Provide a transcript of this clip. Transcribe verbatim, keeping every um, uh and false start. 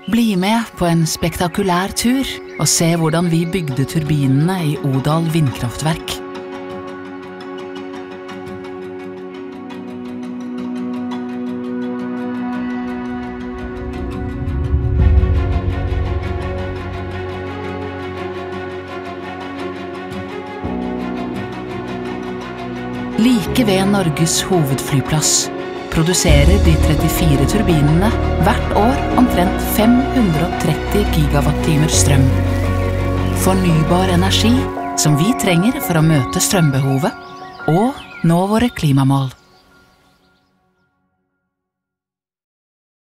Bli med på en spektakulær tur og se hvordan vi bygde turbinene i Odal vindkraftverk. Like ved Norges hovedflyplass produserer de trettifire turbinene hvert år omtrent fem hundre og tretti gigawatt-timer strøm. Fornybar energi som vi trenger for å møte strømbehovet og nå våre klimamål.